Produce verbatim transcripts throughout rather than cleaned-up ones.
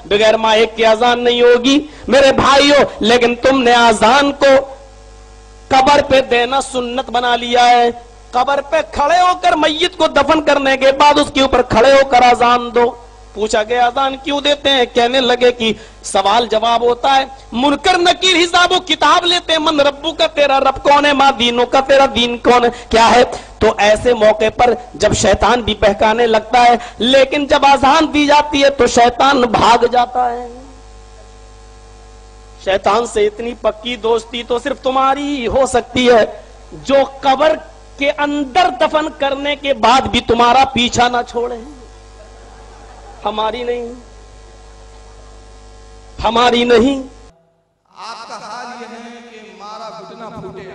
बगैर माइक की अजान नहीं होगी मेरे भाइयों। लेकिन तुमने अजान को कब्र पे देना सुन्नत बना लिया है। कब्र पे खड़े होकर मैयत को दफन करने के बाद उसके ऊपर खड़े होकर अजान दो। पूछा गया अजान क्यों देते हैं? कहने लगे कि सवाल जवाब होता है, मुनकर नकीर हिसाबो किताब लेते हैं, मन रब्बू का तेरा रब कौन है, माँ दीनों का तेरा दीन कौन है, क्या है। तो ऐसे मौके पर जब शैतान भी बहकाने लगता है, लेकिन जब अजान दी जाती है तो शैतान भाग जाता है। शैतान से इतनी पक्की दोस्ती तो सिर्फ तुम्हारी हो सकती है, जो कब्र के अंदर दफन करने के बाद भी तुम्हारा पीछा ना छोड़े। हमारी नहीं, हमारी नहीं। आपका हाल यह है कि मारा घुटना फूटे।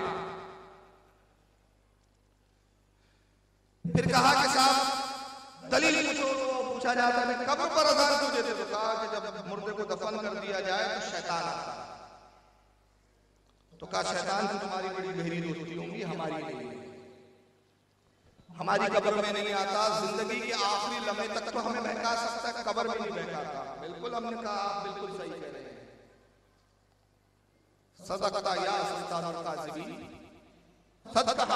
फिर कहा कि साहब दलील पूछो। तो पूछा जाता है कब्र पर अजान क्यों देते? तो कहा कि जब मुर्दे को दफन कर दिया जाए तो शैतान आता है। तो कहा शैतान से तुम्हारी बड़ी गहरी दोस्ती होगी, हमारी नहीं। हमारी कब्र में नहीं आता, जिंदगी के आखिरी लम्हे तक तो हमें बहका सकता है, कब्र में नहीं बहकाता। बिल्कुल हमने कहा, आप बिल्कुल सही कह रहे हैं। सदकता या सुल्तानुल काज़िबीन, सदकता।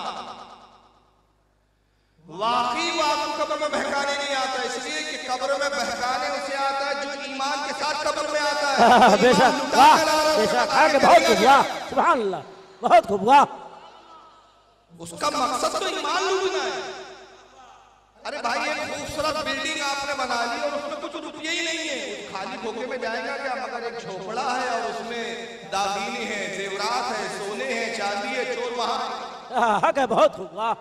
वाकई वो आपको कब्र में बहकाने नहीं आता, इसलिए कि कब्र में बहकाने उसे आता है जो ईमान के साथ कब्र में आता है। बेशक, बेशक, आगे बहुत खूब हुआ, सुभान अल्लाह, बहुत खूब हुआ। उसका मकसद तो ईमान लूटना है। अरे भाई एक खूबसूरत बिल्डिंग आपने बना ली और उसमें कुछ रुपये ही नहीं है, खाली धोखे में जाएगा क्या? मगर एक झोपड़ा है और उसमें दागीने हैं, जेवरात है, सोने हैं, चांदी है, चोर वहां। आगे बहुत खूब हुआ।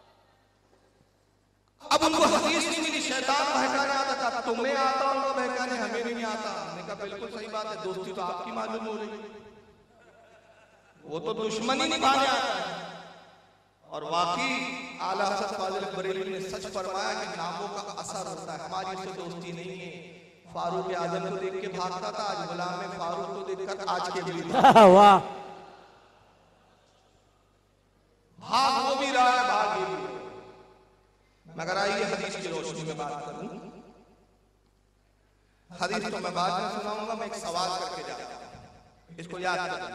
अब उनको हदीस नहीं मिली, शैतान बहकाने आता था, तुम्हें आता होगा बहकाने, हमें नहीं आता। हमने कहा बिल्कुल सही बात है, दोस्ती तो आपकी मालूम हो रही, वो तो दुश्मनी निभाने आता है। और वाकई आला हज़रत फाज़िल बरेलवी ने सच फरमाया कि नामों का असर होता है। हमारी उससे दोस्ती नहीं है। फारूक आजम को देख के भागता था, आज गुलाम फारूक को देखकर आज के भी वाह, भाग वो भी रहा है, भाग ये भी। मगर आइए हदीस की रोशनी में बात करूं। हदीस तो मैं बाद में सुनाऊंगा, मैं एक सवाल करके जाता हूं, इसको याद करें।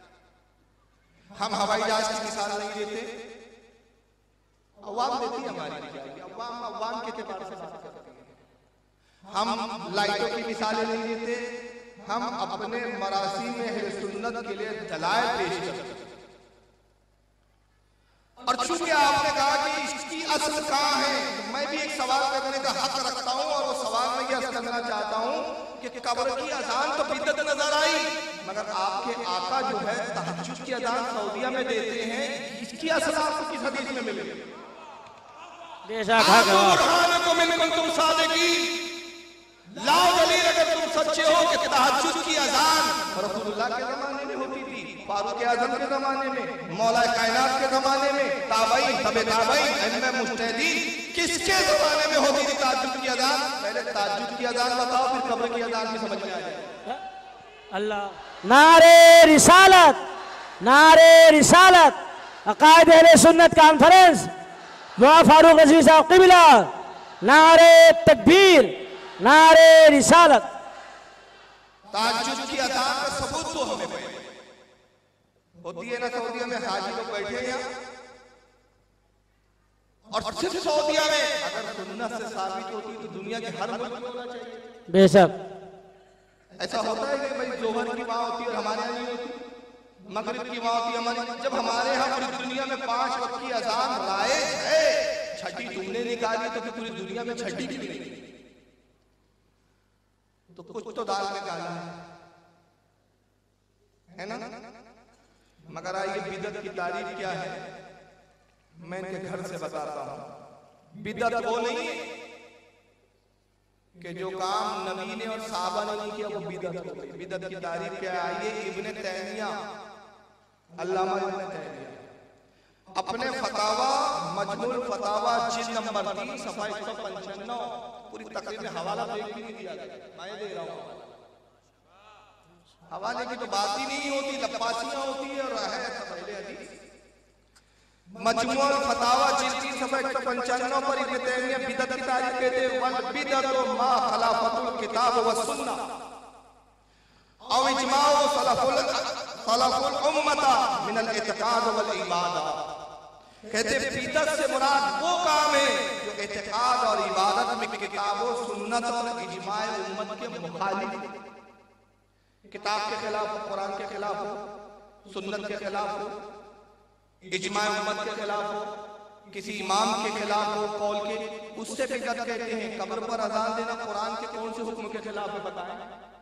हम हवाई जहाज की मिसाल नहीं देते, अवाम देती है हमारी, अवाम अवाम के एतबार से बात करते हैं। हम लाइटों की मिसालें नहीं देते, हम अपने मरासी में अहले सुन्नत के लिए दलाइल पेश करते हैं। और चूंकि आपने कहा कि इसकी असल कहां है, मैं भी एक सवाल करने का हक रखता हूं, और वो सवाल मैं यह करना चाहता हूं कि कब्र की अजान तो बिदअत नजर आई, मगर आपके आका जो है तहज्जुद की अजान सऊदीया में देते हैं, इसकी असल आपको किस हदीस में मिलेगी? तुम सादिकीन, लाओ दलील अगर तुम सच्चे हो कि तहज्जुद की अजान रसूलुल्लाह के जमाने में होती थी, फारूक आजम के जमाने में, मौला कायनात के जमाने में, ताबईन, तबे ताबईन, इल्म मुज्तहिदीन, किसके जमाने में होती थी तहज्जुद की अजान? पहले तहज्जुद की अजान बताओ, फिर कब्र की अजान भी समझ में आ जाए। अल्लाह। नारे रिसालत, नारे रिसालत, अकायद अहले सुन्नत कॉन्फ्रेंस, मुआ फारूक रज़ी साहब क़िबला, नारे तकबीर, नारे रिसालत। तहज्जुद की अजान का सबूत तो हमें पहले होती है ना, सऊदीया में हाजी लोग बैठे हैं, और सिर्फ सऊदीया में अगर सुन्नत से साबित होती तो दुनिया के हर मुल्क में होना चाहिए। बेशक ऐसा होता है कि भाई जोहर की माँ होती है और हमारे यहाँ नहीं होती, मगरिब की माँ होती है हमारी। जब हमारे यहाँ पूरी दुनिया में पांच वक्त की अजान राइज है, छठी तुमने निकाली तो फिर पूरी दुनिया में छठी क्यों नहीं? तो कुछ तो दाल में काला है ना। मगर आइए बिदअत की तारीफ क्या है, मैं इनके घर से बताता हूं। बिदअत वो नहीं कि जो काम नबी ने और साहबा ने नहीं किया वो बिदअत हो गई। बिदअत की तारीफ क्या है? आइए इब्ने तैमिया, अल्लामा इब्ने तैमिया अपने फतावा मजमुल फतावा जिल्द नंबर तीन सफा एक सौ पंचानवे, पूरी तकरीर में हवाला तो एक भी नहीं दिया गया, मैं दे रहा हूं। हवाले की तो बात ही नहीं होती, लपासियां होती है और है पहले हदीस। मजमू फतावा जिल्द तीन सफा एक सौ पंचानवे पर इब्न तैमिया बिदअत की तारीफ कहते हैं, वल बिदअतु मा खलाफतुल किताब व सुन्नह औ इजमाउ सलफुल सलफुल उम्मता मिन अल इतिकाद वल इबादा। कहते बिदअत से मुराद वो काम है जो इतिकाद और इबादत में किताब व सुन्नत और इजमाए उम्मत के मुखालिफ, किताब के खिलाफ हो, कुरान के खिलाफ हो, सुन्नत के खिलाफ हो, इजमाए उम्मत के खिलाफ हो, किसी इमाम के खिलाफ हो कौल के, उससे बिदअत कहते हैं। कब्र पर अजान देना कुरान के कौन से हुक्म के खिलाफ है बताएं?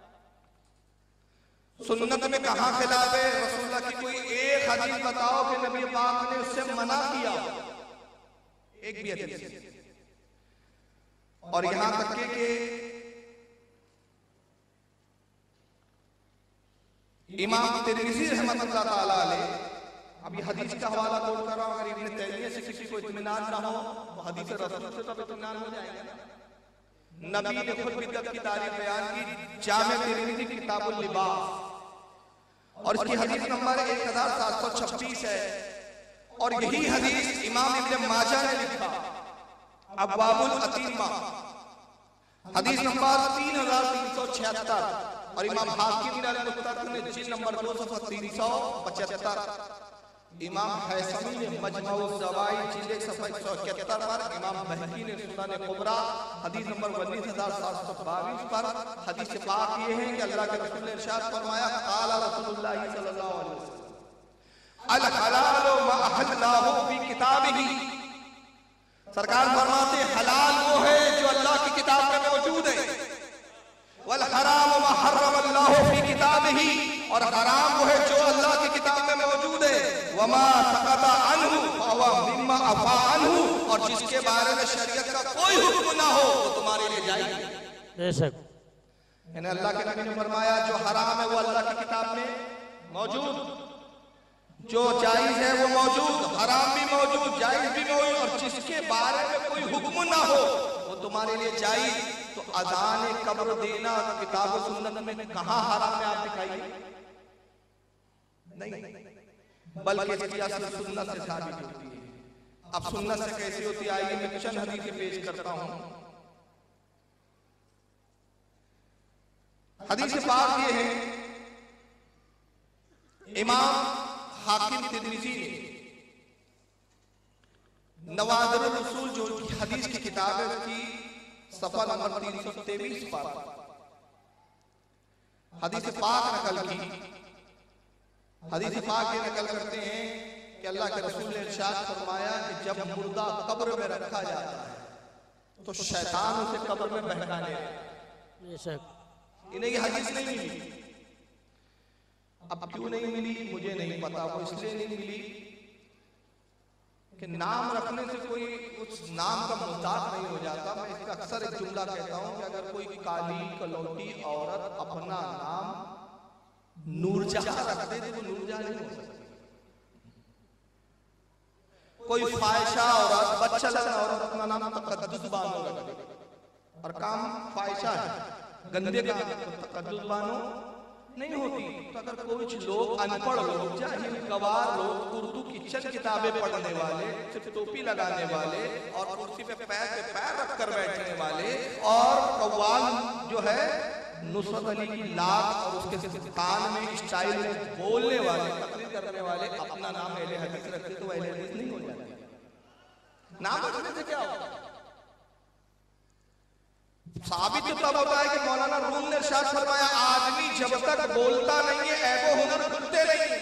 सुन्नत में कहां खिलाफ है? रसूलुल्लाह की कोई एक हदीस बताओ कि नबी पाक ने उससे मना किया, एक भी हदीस। और यहां तक के, के इमाम तिरमिज़ी रहमतुल्लाह ताला अलैह, अभी हदीस का हवाला कोट कर रहा हूं, अगर इब्न तैमिया से किसी को इत्मीनान ना हो तो हदीस रसूल से तो इत्मीनान हो जाएगा ना। नबी ने खुद बिदअत की तारीफ बयान की, जामे तिरमिज़ी किताबुल लिबास, और इसकी हदीस नंबर एक हजार सात सौ छब्बीस है। और यही हदीस इमाम इब्न माजा ने लिखा अब्वाबुल अतीमा, हदीस नंबर तीन हजार तीन सौ छिहत्तर, और इमाम हाकिम ने मुस्तदरक में जिल्द नंबर दो सौ तीन सौ पचहत्तर, इमाम हैसमी ने मजमू ज़वाइद जिल्द एक सौ इकहत्तर पर, इमाम बहकी ने सुनन कुबरा हदीस नंबर उन्नीस हजार सात सौ बाईस पर हदीस पाक ये है कि अल्लाह के रसूल ने इरशाद फरमाया, क़ाला रसूलुल्लाह सल्लल्लाहु अलैहि वसल्लम अल हलालु मा अहल्लहु फी किताबिही। सरकार फरमाते हलाल वो है जो अल्लाह की किताब में मौजूद है, वल हराम मा हर्रमल्लाहु फी किताबिही, और हराम वो है जो अल्लाह की किताब में मौजूद है, वमा सकता अन्हु फहुवा मिम्मा अफा अन्हु, और जिसके बारे में शरीयत का कोई हुक्म ना हो वो तुम्हारे लिए जायज़ है। बेशक यानी अल्लाह के नबी ने फरमाया जो हराम है वो अल्लाह की किताब में मौजूद, जो जायज़ है वो मौजूद, हराम भी मौजूद, जायज़ भी मौजूद, और जिसके बारे में कोई हुक्म ना हो वो तुम्हारे लिए जायज़। तो अज़ान कब्र देना किताब और सुन्नत में कहां हराम है आप दिखाइए? नहीं, बल्कि इसकी असल सुन्नत से साबित होती है। अब सुन्नत से कैसी होती है आइए मैं चंद हदीसें पेश करता हूं। हदीस पाक ये है, इमाम हाकिम तिरमिज़ी ने नवादिरुल उसूल जो हदीस की किताब है उसकी सफा नंबर तीन सौ तेईस पर हदीस पाक नकल की। हदीस पाक ये नकल करते हैं कि अल्लाह के रसूल ने इरशाद फरमाया कि जब मुर्दा कब्र में रखा जाता है तो शैतान उसे कब्र में बहकाने लगता है। इन्हें ये हदीस नहीं मिली। अब क्यों नहीं मिली मुझे नहीं पता, वो इसलिए नहीं मिली कि नाम रखने से कोई उस नाम का मुहताज नहीं हो जाता। मैं इसका अक्सर एक जुमला कहता हूं कि अगर कोई काली कलौटी औरत अपना नाम नूरजहां रख दे तो वो नूरजहां नहीं हो सकती। कोई फाहिशा औरत, बच्चा लगा औरत अपना नाम तकद्दुस बानो रख दे और काम फाहिशा है, गंदे का तकद्दुस बानो नहीं होती। तो अगर कुछ लोग अनपढ़ लोग, जाहिल गवार लोग, उर्दू की चंद किताबें पढ़ने वाले, सिर्फ टोपी लगाने वाले और कुर्सी पे पैर पे पैर रखकर बैठने वाले और कव्वाल जो है नुसरत अली की लात और उसके कान में स्टाइल में बोलने वाले, तकरीर करने वाले अपना नाम अहले हदीस रखते तो अहले हदीस नहीं हो जाते। नाम रखने से क्या होता है? साबित तो तब होता है कि मौलाना रूम ने इरशाद फरमाया आदमी जब तक बोलता नहीं है ऐबो हुनर खुलते नहीं।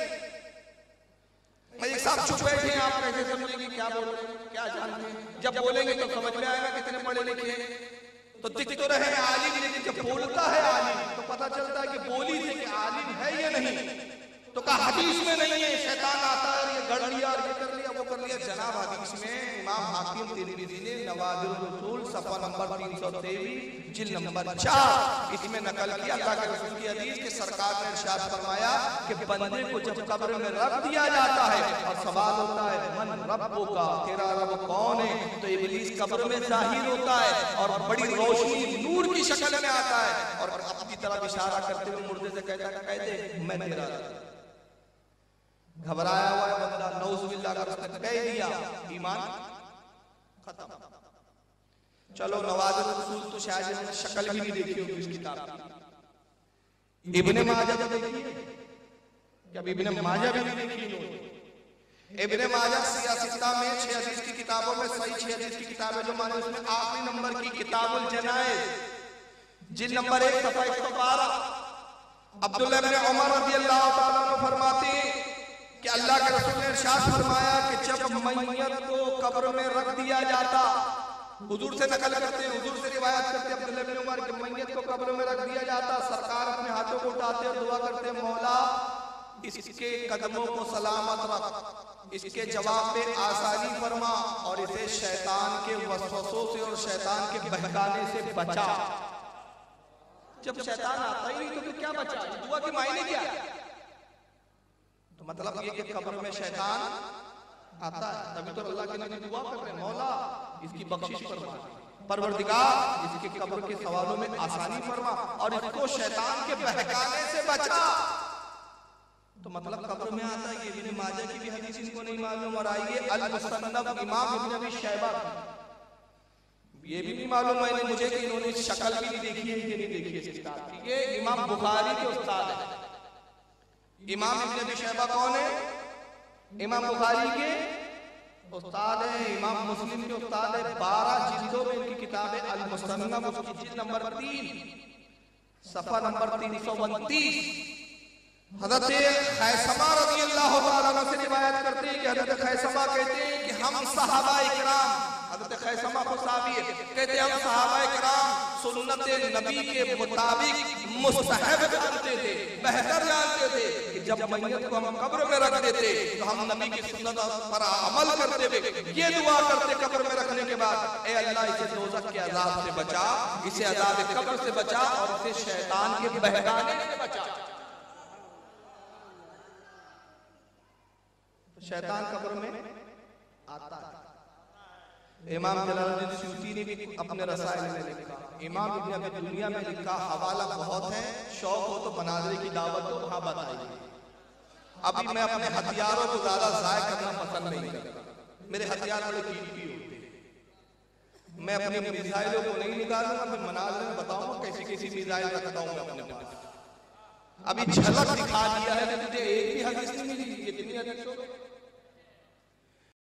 एक साहब चुप बैठे हैं, आप कैसे समझेंगे क्या बोल रहे हैं, क्या जानते हैं? जब बोलेंगे तो समझ में आएगा कितने पढ़े लिखे हैं। तो दिख तो रहे आलिम, लेकिन जब बोलता है आलिम तो पता चलता है कि बोली से कि आलिम है या नहीं। तो कहा हदीस में नहीं है, शैतान आता है ये गढ़ लिया और ये कर लिया वो कर लिया। जनाब हदीस में इमाम हाकिम तिरमिज़ी ने नवादिरुल उसूल सफ़ा नंबर तीन सौ तेईस जिल्द नंबर चार इसमें नकल किया अल्लाह के रसूल की हदीस के सरकार ने इरशाद फरमाया कि बंदे को जब कब्र में रख दिया जाता है और सवाल होता है मन रब्बुका, तेरा रब कौन है? तो इब्लीस कब्र में जाहिर होता है और बड़ी रोशनी नूर की शक्ल में आता है और अपनी तरफ इशारा करते हुए मुर्दे से कहता है कह दे मैं तेरा। घबराया हुआ है बंदा, नौजुबिल्लाह का उसने कह दिया, ईमान खत्म। चलो नवाज़िल रसूल तो शायद इन्होंने शक्ल भी नहीं देखी होगी इस किताब की। इब्ने माजा तो देखी है क्या? इब्ने माजा भी नहीं देखी इन्होंने। इब्ने माजा सियासता में छह हदीस की किताबों में सही छह हदीस की किताब है जो माने उसमें आखिरी नंबर की किताबुल जनाइज, जिन नंबर एक सफा एक सौ बारह अब्दुल्लाह इब्ने उमर रज़ियल्लाहु ताला अन्हु फरमाते कि अल्लाह के रसूल ने इरशाद फरमाया कि जब मैयत को कब्र में रख दिया जाता, हुजूर से नकल करते हैं, हुजूर से रिवायत करते हैं अब्दुल्लाह इब्ने उमर कि मैयत को कब्र में रख दिया जाता, सरकार अपने हाथों को उठाते और दुआ करते, मौला इसके कदमों को सलामत रख, इसके जवाब पे आसानी फरमा और इसे शैतान के वसवसों से और शैतान के बहकाने से बचा। जब शैतान आता ही नहीं तो फिर क्या बचा? दुआ की मायने क्या? तो मतलब ये कि कब्र में शैतान आता है, तभी तो अल्लाह के नबी दुआ कर रहे हैं, मौला इसकी बख्शिश फरमा, परवरदिगार इसके कब्र के सवालों में आसानी फरमा और इसको शैतान के बहकाने से बचा। तो मतलब कब्र में आता है। ये इब्ने माजा की भी हदीस इनको नहीं मालूम। और आइए अल मुसन्नफ इमाम इब्न अबी शैबा, ये भी नहीं मालूम मैंने मुझे कि इन्होंने शक्ल भी नहीं देखी है कि नहीं देखी है इस किताब की। ये इमाम बुखारी के उस्ताद है। इमाम इब्न अबी शैबा कौन है? इमाम बुखारी के उस्ताद है, इमाम मुस्लिम के उस्ताद है। बारह जिल्दों में इनकी किताब है अल मुसन्नफ, उसकी जिल्द नंबर तीन सफा नंबर तीन सौ उनतीस। हज़रत खैसमा रज़ियल्लाहु ताला अन्हु से रिवायत करते हैं कि हज़रत खैसमा कहते हैं कि हम सहाबा इकराम, हज़रत खैसमा को साहबी है, कहते हैं हम सहाबा इकराम सुन्नत नबी के मुताबिक मुस्तहब जानते थे, बेहतर जानते थे कि जब मैयत को हम कब्र में रख देते तो हम नबी की सुन्नत पर अमल करते हुए ये दुआ करते कब्र में रखने के बाद, ए अल्लाह इसे दोज़ख के अज़ाब से बचा, इसे अज़ाब कब्र से बचा और इसे शैतान के बहकाने से बचा। शैतान कब्र में आता है। इमाम जलालुद्दीन सूती ने भी अपने रसाइल में लिखा, इमाम इब्न अबी दुनिया में लिखा, हवाला बहुत है, शौक हो तो मनाज़िर की दावत हो वहां बताइए। अभी मैं अपने हथियारों को ज्यादा ज़ाय करना पसंद नहीं करता, मेरे हथियार बड़े कीमती होते हैं। मैं अपनी मिसाइलों को नहीं निकालूंगा, फिर मनाज़िर में बताऊंगा कैसी कैसी मिसाइल रखता हूं मैं अपने पास। अभी झलक दिखा दिया है, मुझे एक भी हदीस नहीं मिली, कितनी हदीस हो गई।